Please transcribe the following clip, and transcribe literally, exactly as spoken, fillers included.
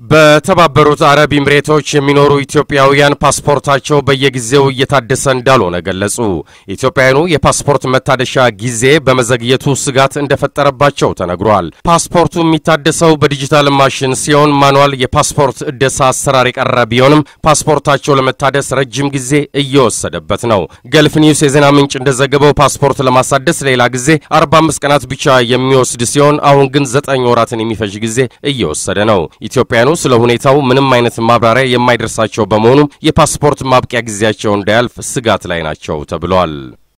በተባበሩት አረብ ኤሚሬቶች የሚኖሩ ኢትዮጵያውያን ፓስፖርታቸው በየጊዜው እየታደሰ እንዳልሆነ ገለጹ። ኢትዮጵያውያኑ የፓስፖርት መታደሻ ጊዜ በመዘግየቱ ስጋት እንደፈጠረባቸው ተነግሯል። ፓስፖርቱ የሚታደሰው በዲጂታል ማሽን ሲሆን ማኑዋል የፓስፖርት እደሳ አሰራር የቀረ ቢሆንም ፓስፖርታቸው ለመታደስ ረጅም ጊዜ እየወሰደበት ነው። ገልፍ ኒውስ የዜና ምንጭ እንደዘገበው ፓስፖርት ለማሳደስ ሌላ ጊዜ አርባ አምስት ቀናት ብቻ የሚወስድ ሲሆን አሁን ግን ዘጠኝ ወራትን የሚፈጅ ጊዜ እየወሰደ ነው። ኢትዮጵያውያኑ ስለ ሁኔታው ምንም አይነት ማብራሪያ የማይደርሳቸው በመሆኑ የፓስፖርት ማብቂያ ጊዜያቸው እንዳያልፍ ስጋት ላይ ናቸው ተብሏል።